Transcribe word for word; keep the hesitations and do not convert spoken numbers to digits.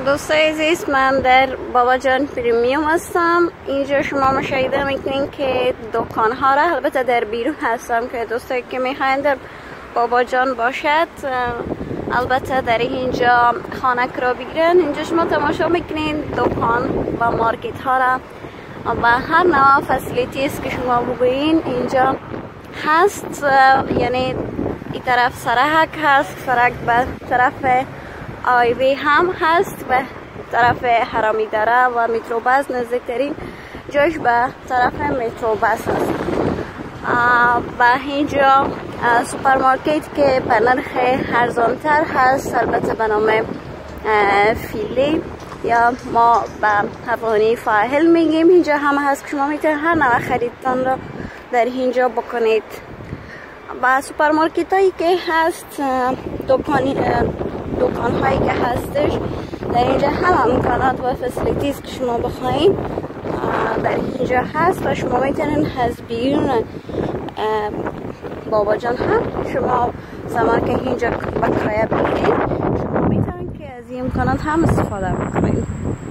دوستای عزیز، من در بابا جان پریمیوم هستم. اینجا شما مشاهده میکنین که دکان ها را، البته در بیرون هستم که دوستایی که میخواین در بابا جان باشد البته در اینجا خانک را بگیرن. اینجا شما تماشا میکنین دکان و مارکت ها را و هر نوع فسیلیتی است که شما بگوین اینجا هست. یعنی این طرف سرک هست، سرک به طرف آیوی هم هست، به طرف حرامی دره و مترو بس نزدیکترین جاش به طرف مترو بس هست. و اینجا سوپرمارکت که به نرخ ارزانتر هست، البته به نام فیلی یا ما به افغانی فاهل میگیم، اینجا هم هست که شما میتونید هر نوع خریدتان را در اینجا بکنید. و سوپرمارکت هایی که هست، دکانی دکان هایی که هستش در اینجا هم امکانات و فسیلیتیز که شما بخواین در اینجا هست و شما میتونین از بیرون بابا جان هم شما زمان که اینجا به کرایه بگیرید شما میتونین که از این امکانات هم استفاده بکنید.